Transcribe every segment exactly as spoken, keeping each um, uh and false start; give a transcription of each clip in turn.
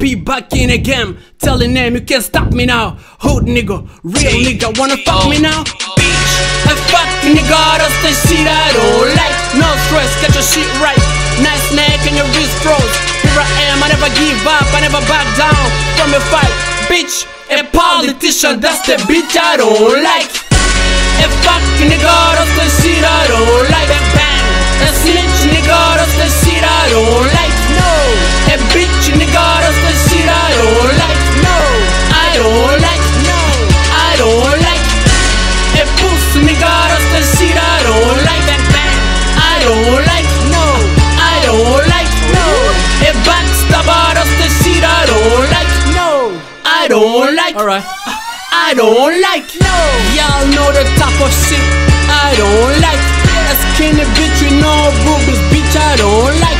be back in again, telling them you can't stop me now. Hood nigga, real nigga, wanna fuck me now? Bitch, a fuck nigga, that's the shit I don't like. No stress, get your shit right. Nice neck and your wrist froze. Here I am, I never give up, I never back down from a fight. Bitch, a politician, that's the bitch I don't like. A fuck nigga, that's the shit I don't like. Bang bang, a snitch nigga, that's the shit I don't like. No, a bitch nigga, that's the shit I don't like. No, I don't like. No, I don't like. A pussy nigga, that's the shit I don't like. Bang bang, I don't like. No, I don't like. No, a backstabber, that's the shit I don't like. No, I don't like. Alright, I don't like. No, y'all know the type of shit I don't like. A skinny bitch with no boobies, bitch I don't like.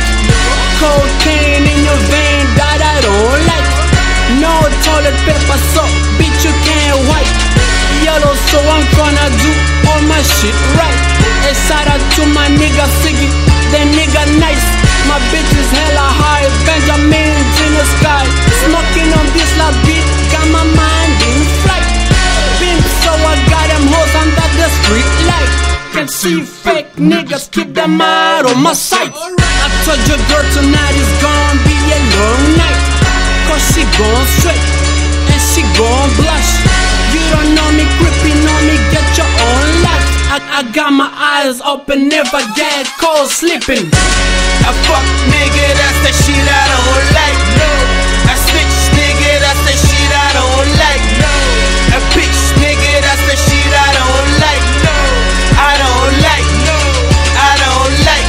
Cocaine in your vein, that I don't like. No toilet paper, so bitch you can't wipe. Yellow, so I'm gonna do all my shit right. A shout out to my nigga Siggy, the nigga nice. My bitch is hella high, Benjamin's in the sky. Smoking on this la beat, got my mind in flight. Pimp, so I got them hoes under the street light. Can see fake niggas, keep them out on my sight. I told your girl tonight is gonna be a long night, cause she gone straight and she gone blush. You don't know me, creeping on me, get your own life. I, I got my eyes open, never get caught sleeping. A fuck nigga, that's the shit I don't like. No. A snitch nigga, that's the shit I don't like. No. A bitch nigga, that's the shit I don't like. No. I don't like. No. I don't like.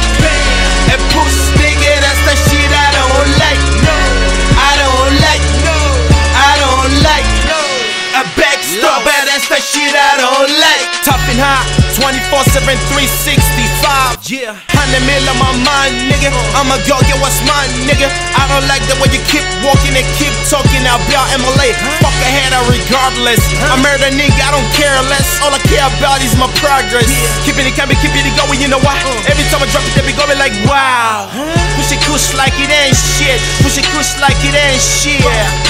A puss nigga, that's the shit I don't like. No. I don't like. No. I don't like. No. A backstabber, that's the shit I don't like. Tough and hot, twenty-four seven, three sixty-five. Yeah. Hundred mil on my mind, nigga. I'ma go get what's mine, nigga. I don't like the way you keep walking and keep talking about M L A. Fuck ahead of regardless. I murder nigga, I don't care less. All I care about is my progress. Keeping it coming, keeping it going, you know why? Every time I drop it, they be going like wow. Push it kush like it ain't shit. Push it kush like it ain't shit.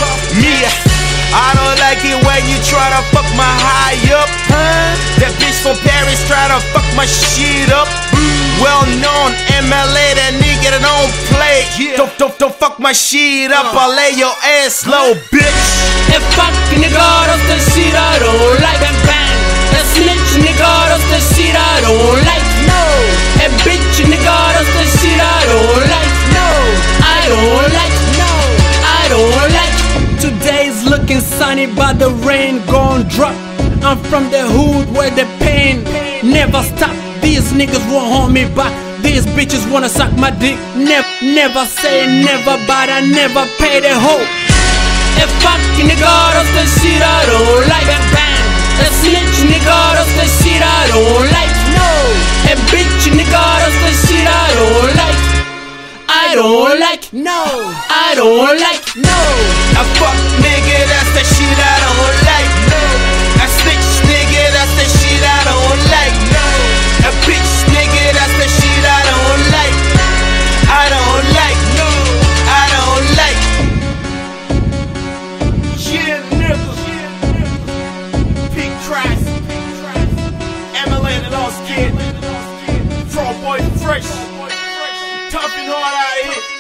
Me, I don't like it when you try to fuck my high up, huh? That bitch from Paris try to fuck my shit up. Well known M L A, that nigga that don't play. Don't, don't, don't fuck my shit up, I'll lay your ass low, bitch. A fuck nigga, that's the shit I don't like. Bang bang, a snitch nigga, that's the shit I don't like. No, a bitch nigga, that's the shit I don't like. No, I don't like. No, I don't like. Today's looking sunny, but the rain gon' drop. I'm from the hood where the pain never stop. These niggas won't hold me back. These bitches wanna suck my dick. Never, never say never, but I never pay the hoe. A fuck nigga, that's the shit I don't like. Bang bang, a snitch nigga, that's the shit I don't like. No, a bitch nigga, that's the shit I don't like. I don't like. No, I don't like. No, a fuck nigga, that's the shit I don't like. No, a snitch nigga, that's the shit I don't like. No, a bitch nigga, that's the shit I don't like. I don't like. No, I don't like. Yeah, nigga. Big Crass, M L A the Lost Kid, Frog Boy Fresh, tough and hard out here.